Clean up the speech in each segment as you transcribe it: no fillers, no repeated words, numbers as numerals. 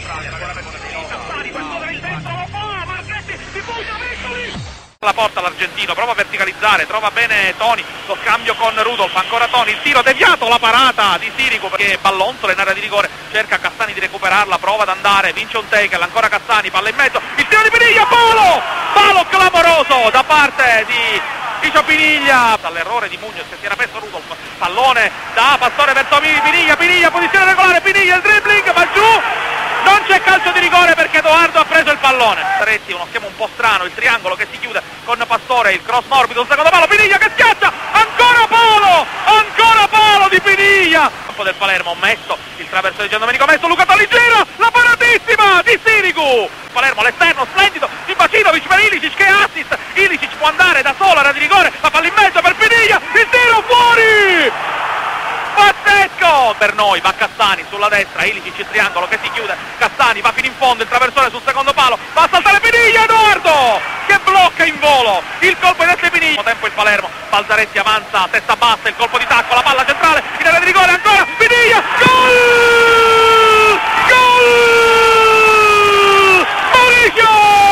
La porta l'argentino, prova a verticalizzare, trova bene Toni, lo scambio con Rudolf, ancora Toni, il tiro deviato, la parata di Sirigu perché Ballonzola in area di rigore, cerca Cassani di recuperarla, prova ad andare, vince un tackle, ancora Cassani, palla in mezzo, il tiro di Piniglia, palo clamoroso da parte di Piniglia, dall'errore di Muñoz che si era messo Rudolf, pallone da Pastore verso Piniglia, posizione regolare, Piniglia, il dribbling, va giù, non c'è calcio di rigore perché Edoardo ha preso il pallone. Zaretti, uno schema un po' strano, il triangolo che si chiude con Pastore, il cross morbido, un secondo palo, Piniglia che schiaccia, ancora palo di Piniglia. Campo del Palermo, Mesto, il traverso di Giandomenico Mesto, Luca Toni gira, la paratissima di Sirigu. Palermo all'esterno, splendido, di Bacinovic per Ilicic che assist, Ilicic può andare da solo, era di rigore, la palla in mezzo per Piniglia, il tiro fuori! Pazzesco! Per noi va Cassani sulla destra, Ilicic il triangolo che si chiude, Cassani va fino in fondo, il traversone sul secondo palo, va a saltare Piniglia, Edoardo che blocca in volo il colpo di Piniglia. Tempo il Palermo, Balzaretti avanza, testa bassa, il colpo di tacco, la palla centrale, in area di rigore ancora, Piniglia, gol! Mauricio!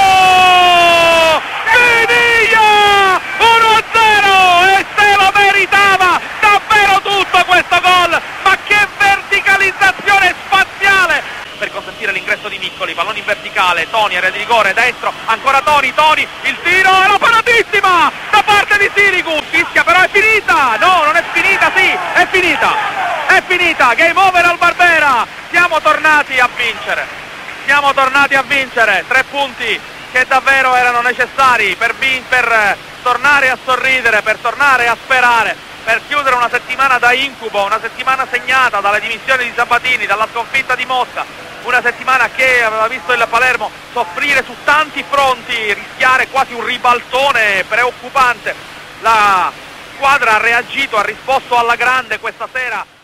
Piniglia! 1-0 e se lo meritava davvero tutto questo gol, ma che verticalizzazione spaziale per consentire l'ingresso di Niccoli, pallone in verticale, Toni, area di rigore, destro, ancora Toni, il tiro, è la paratissima da parte di Sirigu, fischia però è finita, no non è finita, sì, è finita, game over al Barbera, siamo tornati a vincere, 3 punti che davvero erano necessari per tornare a sorridere, per tornare a sperare, per chiudere una settimana da incubo, una settimana segnata dalle dimissioni di Sabatini, dalla sconfitta di Mosca, una settimana che aveva visto il Palermo soffrire su tanti fronti, rischiare quasi un ribaltone preoccupante. La squadra ha reagito, ha risposto alla grande questa sera.